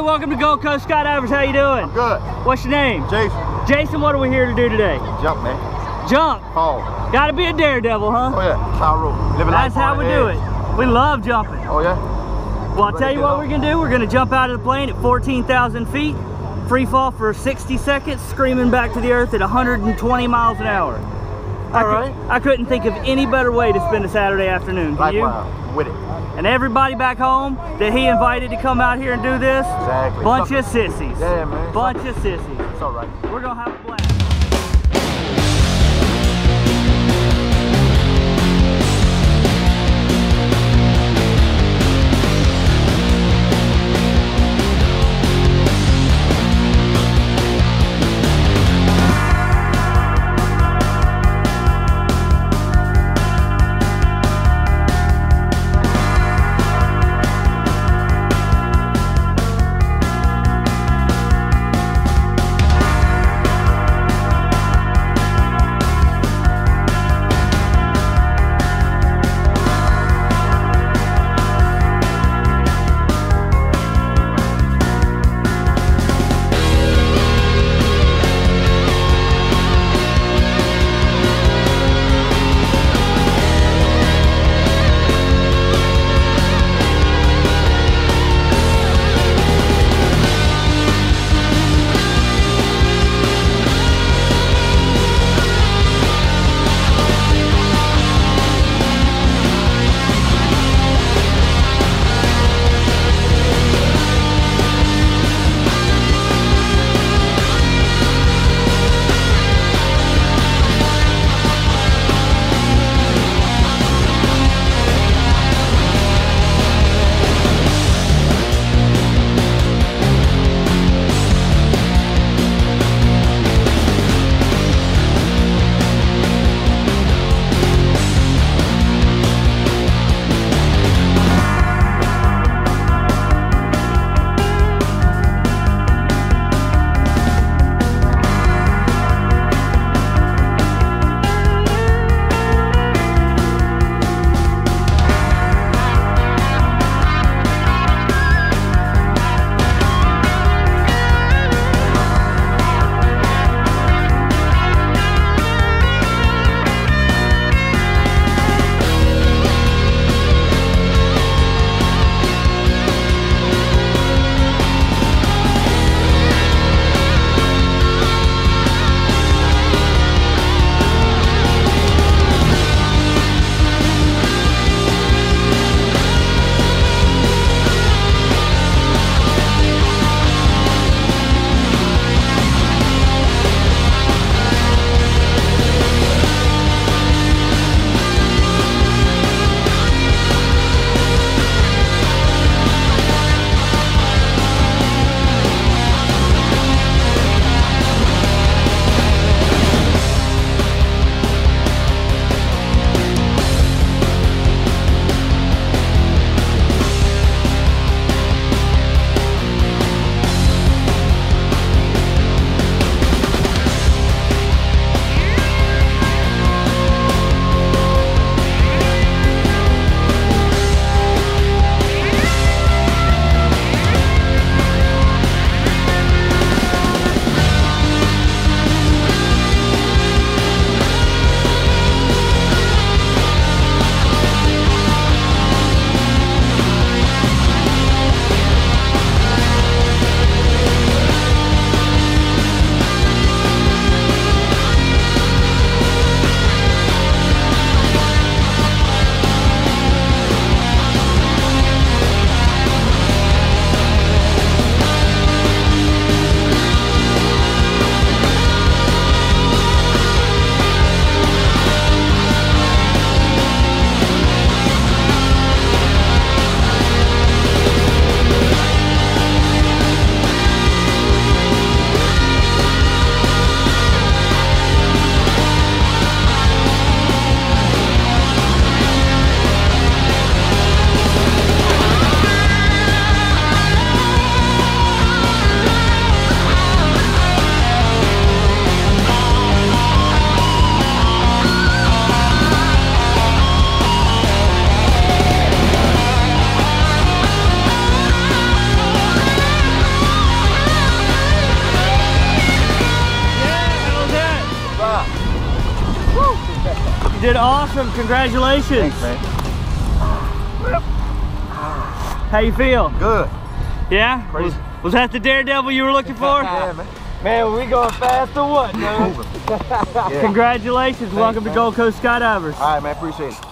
welcome to Gold Coast Skydivers. How you doing? I'm good. What's your name? Jason. Jason, what are we here to do today? Jump, man. Jump. Fall. Gotta be a daredevil, huh? Oh yeah, power rule. Living That's life how on we the do edge. it. We love jumping. Oh yeah? Well, I'll tell you what we're gonna do. We're gonna jump out of the plane at 14,000 feet, free fall for 60 seconds, screaming back to the earth at 120 miles an hour. I couldn't think of any better way to spend a Saturday afternoon. Can you? Likewise, with it. And everybody back home that he invited to come out here and do this, Exactly. bunch of sissies. Yeah, man. Bunch of sissies. It's all right. We're gonna have a blast. did awesome. Congratulations. Thanks, man. How you feel? Good. Yeah? Crazy. Was that the daredevil you were looking for? Yeah, man. Man, we going fast or what, man? Yeah. Congratulations. Welcome to man. Gold Coast Skydivers. All right, man. Appreciate it.